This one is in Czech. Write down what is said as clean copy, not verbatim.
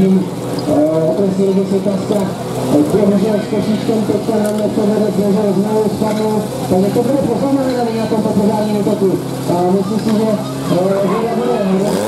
tím okresní ligy světovská. Bohužel s košíčkem teďka nám nepřevede, bohužel znovu spadnou, takže to bude poznamenané na tom pořádním útoku. Myslím si, že bude